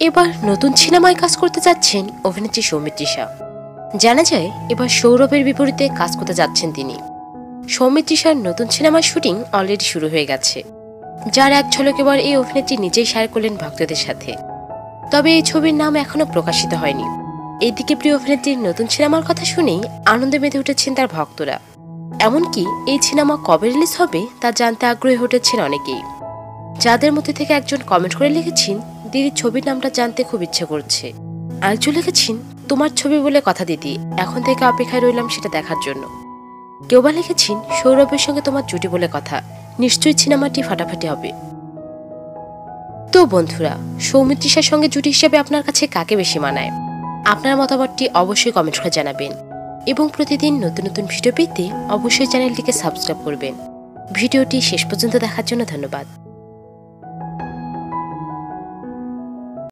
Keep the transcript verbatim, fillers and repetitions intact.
এবার নতুন সিনেমায় কাজ করতে যাচ্ছেন অভিনেত্রী সৌমিত্রিষা। জানা যায় এবার সৌরভের বিপরীতে কাজ করতে যাচ্ছেন তিনি। সৌমিত্রিষার নতুন সিনেমার শুটিং অলরেডি শুরু হয়ে গেছে, যার এক ঝলক এবার এই অভিনেত্রী নিজেই শেয়ার করলেন ভক্তদের সাথে। তবে এই ছবির নাম এখনো প্রকাশিত হয়নি। এইদিকে প্রিয় অভিনেত্রীর নতুন সিনেমার কথা শুনেই আনন্দে মেতে উঠেছেন তার ভক্তরা। এমনকি এই সিনেমা কবে রিলিজ হবে তা জানতে আগ্রহী উঠেছেন অনেকেই, যাদের মধ্যে থেকে একজন কমেন্ট করে লিখেছেন, দিদির ছবির নামটা জানতে খুব ইচ্ছে করছে। আরেকজন লিখেছেন, তোমার ছবি বলে কথা দিদি, এখন থেকে অপেক্ষায় রইলাম সেটা দেখার জন্য। কেউ বা লিখেছেন, সৌরভের সঙ্গে তোমার জুটি বলে কথা, নিশ্চয়ই সিনেমাটি ফাটাফাটি হবে। তো বন্ধুরা, সৌমিত্রিষার সঙ্গে জুটি হিসেবে আপনার কাছে কাকে বেশি মানায়? আপনার মতামতটি অবশ্যই কমেন্ট করে জানাবেন এবং প্রতিদিন নতুন নতুন ভিডিও পেতে অবশ্যই চ্যানেলটিকে সাবস্ক্রাইব করবেন। ভিডিওটি শেষ পর্যন্ত দেখার জন্য ধন্যবাদ।